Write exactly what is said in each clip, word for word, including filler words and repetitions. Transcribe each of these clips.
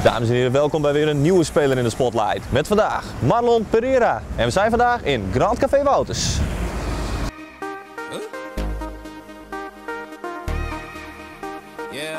Dames en heren, welkom bij weer een nieuwe speler in de Spotlight. Met vandaag Marlon Pereira. En we zijn vandaag in Grand Café Wouters. Huh? Yeah.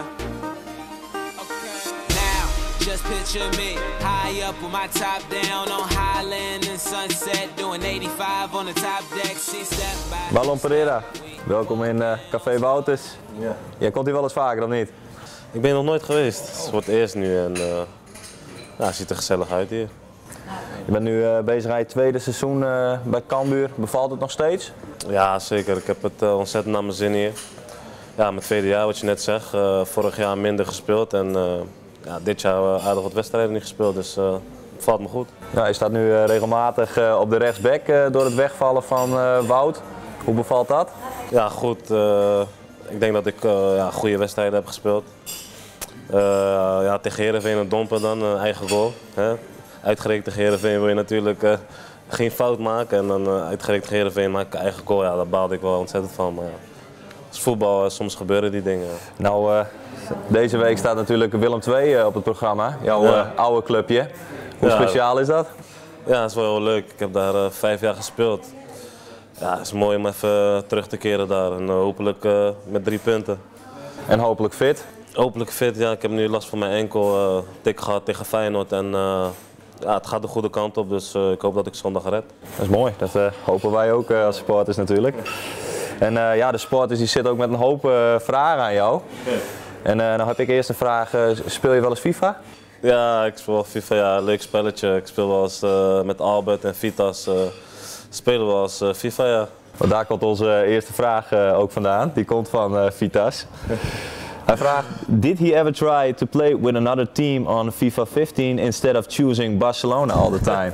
Okay. Now, just picture me high up with my top down on Highland and Sunset, doing eighty-five on the top deck. She stepped by. Marlon Pereira, welkom in uh, Café Wouters. Ja. Jij komt hier wel eens vaker dan niet? Ik ben hier nog nooit geweest. Het is voor het eerst nu en uh, ja, het ziet er gezellig uit hier. Je bent nu uh, bezig aan je tweede seizoen uh, bij Cambuur. Bevalt het nog steeds? Ja, zeker. Ik heb het uh, ontzettend naar mijn zin hier. Ja, mijn tweede jaar, wat je net zegt. Uh, vorig jaar minder gespeeld en uh, ja, dit jaar uh, aardig wat wedstrijden niet gespeeld, dus uh, het valt me goed. Ja, je staat nu uh, regelmatig uh, op de rechtsback uh, door het wegvallen van uh, Wout. Hoe bevalt dat? Ja, goed. Uh, ik denk dat ik uh, ja, goede wedstrijden heb gespeeld. Uh, ja, tegen Heerenveen en Dompen dan, een eigen goal. Hè? Uitgerekend tegen Heerenveen wil je natuurlijk uh, geen fout maken. En dan uh, uitgerekend tegen Heerenveen maak ik een eigen goal. Ja, daar baalde ik wel ontzettend van. Maar ja, als voetbal, uh, soms gebeuren die dingen. Nou, uh, deze week staat natuurlijk Willem twee uh, op het programma. Jouw Ja. uh, oude clubje. Hoe Ja. speciaal is dat? Ja, dat is wel heel leuk. Ik heb daar uh, vijf jaar gespeeld. Ja, het is mooi om even terug te keren daar. En uh, hopelijk uh, met drie punten. En hopelijk fit. Hopelijk fit, ja. Ik heb nu last van mijn enkel, uh, tik gehad tegen Feyenoord en uh, ja, het gaat de goede kant op, dus uh, ik hoop dat ik zondag red. Dat is mooi, dat uh, hopen wij ook uh, als supporters natuurlijk. En uh, ja, de supporters die zitten ook met een hoop uh, vragen aan jou. En uh, dan heb ik eerst een vraag, uh, speel je wel eens FIFA? Ja, ik speel wel FIFA, ja, leuk spelletje. Ik speel wel eens uh, met Albert en Vitas, uh, spelen we wel eens uh, FIFA, ja. Want daar komt onze eerste vraag uh, ook vandaan, die komt van uh, Vitas. Hij vraagt, did he ever try to play with another team on FIFA vijftien instead of choosing Barcelona all the time?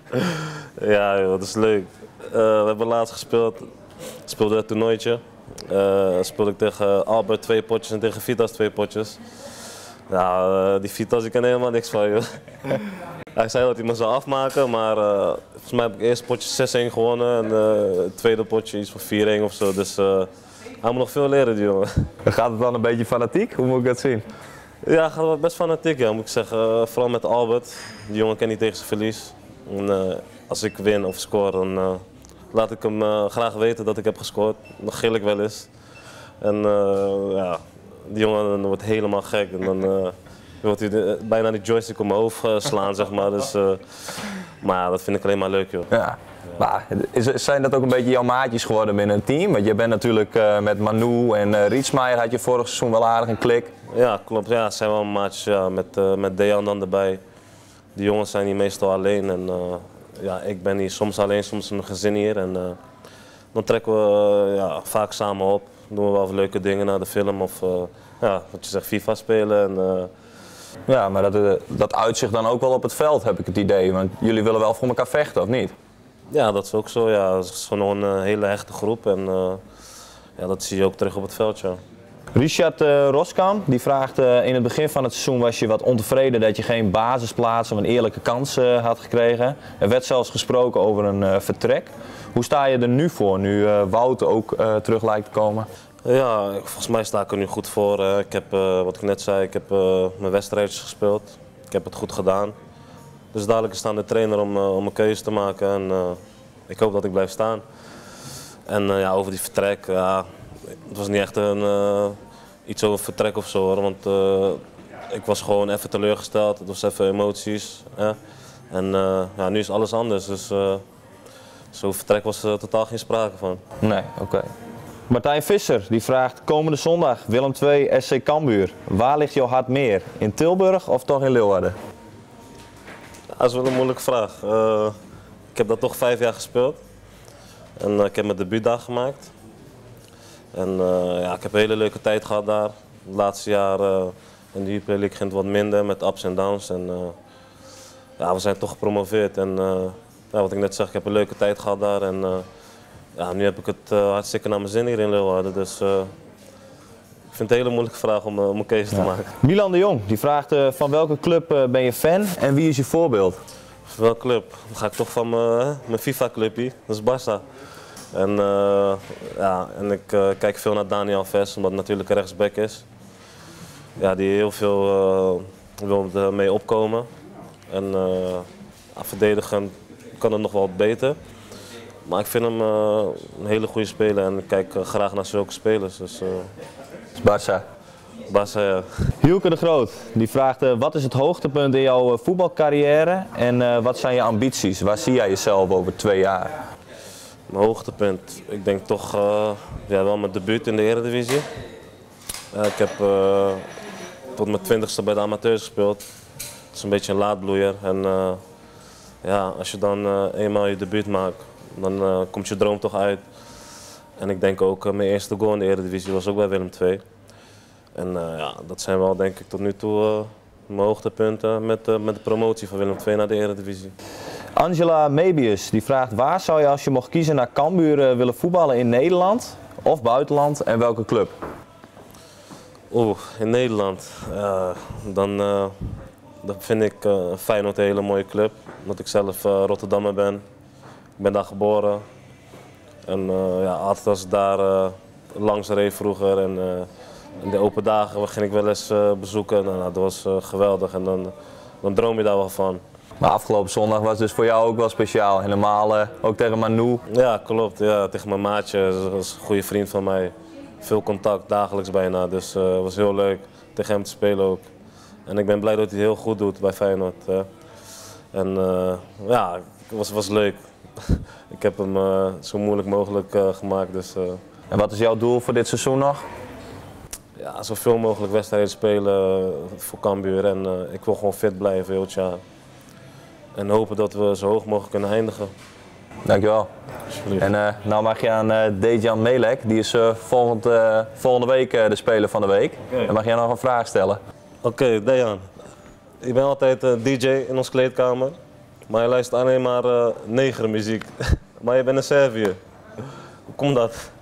Ja, joh, dat is leuk. Uh, we hebben laatst gespeeld, speelde het toernooitje. Uh, speelde ik tegen Albert twee potjes en tegen Vitas twee potjes. Ja, uh, die Vitas, ik ken helemaal niks van, joh. Hij zei dat hij me zou afmaken, maar uh, volgens mij heb ik eerst potje zes-een gewonnen en uh, het tweede potje iets van vier-een of zo. Dus uh, hij moet nog veel leren, die jongen. Gaat het dan een beetje fanatiek? Hoe moet ik dat zien? Ja, gaat wel best fanatiek, ja, moet ik zeggen. Uh, vooral met Albert. Die jongen kent niet tegen zijn verlies. En, uh, als ik win of score, dan uh, laat ik hem uh, graag weten dat ik heb gescoord. Dan gil ik wel eens. En uh, ja, die jongen dan wordt helemaal gek. En dan uh, wordt hij de, bijna die joystick op mijn hoofd uh, slaan, zeg maar. Dus, uh, maar ja, dat vind ik alleen maar leuk, joh. Ja. Maar is, zijn dat ook een beetje jouw maatjes geworden binnen het team? Want je bent natuurlijk uh, met Manu en uh, Rietsmaier had je vorig seizoen wel aardig een klik. Ja, klopt. Ja, het zijn wel maatjes, ja, met, uh, met Dejan dan erbij. Die jongens zijn hier meestal alleen en uh, ja, ik ben hier soms alleen, soms met mijn gezin hier. En, uh, dan trekken we uh, ja, vaak samen op. Doen we wel even leuke dingen naar de film of uh, ja, wat je zegt, FIFA spelen. En, uh, Ja, maar dat, uh, dat uitzicht dan ook wel op het veld, heb ik het idee. Want jullie willen wel voor elkaar vechten, of niet? ja, dat is ook zo. Ja. Het is gewoon een hele hechte groep en uh, ja, dat zie je ook terug op het veld. Ja. Richard uh, Roskam die vraagt, uh, in het begin van het seizoen was je wat ontevreden dat je geen basisplaats of een eerlijke kans uh, had gekregen. Er werd zelfs gesproken over een uh, vertrek. Hoe sta je er nu voor, nu uh, Wout ook uh, terug lijkt te komen? Ja, volgens mij sta ik er nu goed voor. Uh, ik heb, uh, wat ik net zei, ik heb uh, mijn wedstrijdjes gespeeld. Ik heb het goed gedaan. Dus dadelijk is het aan de trainer om, uh, om een keuze te maken en uh, ik hoop dat ik blijf staan. En uh, ja, over die vertrek, ja, het was niet echt een, uh, iets over vertrek of zo hoor, want uh, ik was gewoon even teleurgesteld, het was even emoties. Hè? En uh, ja, nu is alles anders, dus uh, zo'n vertrek was er totaal geen sprake van. Nee, oké. Okay. Martijn Visser die vraagt, komende zondag Willem twee S C Cambuur. Waar ligt jouw hart meer? In Tilburg of toch in Leeuwarden? Dat is wel een moeilijke vraag. Uh, ik heb dat toch vijf jaar gespeeld. En uh, ik heb mijn debuutdag gemaakt. En uh, ja, ik heb een hele leuke tijd gehad daar. Het laatste jaar uh, in de Jupiler League ging het wat minder met ups en downs. En, uh, ja, we zijn toch gepromoveerd. En uh, ja, wat ik net zeg, ik heb een leuke tijd gehad daar. En uh, ja, nu heb ik het uh, hartstikke naar mijn zin hier in Leeuwarden. Dus uh, ik vind het een hele moeilijke vraag om, uh, om een keuze ja. te maken. Milan de Jong die vraagt, uh, van welke club uh, ben je fan en wie is je voorbeeld? Van welke club? Dan ga ik toch van mijn, mijn FIFA-clubje, dat is Barça. En, uh, ja, en ik uh, kijk veel naar Dani Alves, omdat het natuurlijk een rechtsback is. Ja, die heel veel uh, Ik wil ermee opkomen. En uh, verdedigen kan het nog wel wat beter. Maar ik vind hem uh, een hele goede speler en ik kijk uh, graag naar zulke spelers. Dus, uh... Barça. Barça, ja. Hielke de Groot die vraagt uh, wat is het hoogtepunt in jouw uh, voetbalcarrière en uh, wat zijn je ambities? Waar zie jij jezelf over twee jaar? Mijn hoogtepunt, ik denk toch uh, ja, wel mijn debuut in de Eredivisie. Uh, ik heb uh, tot mijn twintigste bij de amateurs gespeeld. Het is een beetje een laadbloeier en uh, ja, als je dan uh, eenmaal je debuut maakt, dan uh, komt je droom toch uit. En ik denk ook uh, mijn eerste goal in de Eredivisie was ook bij Willem twee. En uh, ja, dat zijn wel denk ik tot nu toe uh, mijn hoogtepunten met, uh, met de promotie van Willem twee naar de Eredivisie. Angela Mebius die vraagt waar zou je als je mocht kiezen naar Cambuur uh, willen voetballen in Nederland of buitenland en welke club? Oeh, in Nederland. Uh, dan, uh, dan vind ik uh, Feyenoord een hele mooie club. Omdat ik zelf uh, Rotterdammer ben. Ik ben daar geboren. En uh, ja, altijd als ik daar uh, langs reed vroeger en uh, in de open dagen ging ik wel eens uh, bezoeken. Nou, dat was uh, geweldig en dan, dan droom je daar wel van. Maar afgelopen zondag was dus voor jou ook wel speciaal. Helemaal uh, ook tegen Manu. Ja, klopt. Ja, tegen mijn maatje. Dat was een goede vriend van mij. Veel contact, dagelijks bijna. Dus het uh, was heel leuk tegen hem te spelen ook. En ik ben blij dat hij het heel goed doet bij Feyenoord. Uh. En uh, ja, het was, was leuk. Ik heb hem uh, zo moeilijk mogelijk uh, gemaakt. Dus, uh. En wat is jouw doel voor dit seizoen nog? Ja, zoveel mogelijk wedstrijden spelen uh, voor Cambuur. En uh, ik wil gewoon fit blijven heel het jaar. En hopen dat we zo hoog mogelijk kunnen eindigen. Dankjewel. En uh, nou mag je aan uh, Dejan Melek, die is uh, volgend, uh, volgende week uh, de speler van de week. Okay. Dan mag jij nog een vraag stellen. Oké, okay, Dejan. Ik ben altijd uh, D J in ons kleedkamer, maar je luistert alleen maar uh, negermuziek. Maar je bent een Serviër. Hoe komt dat?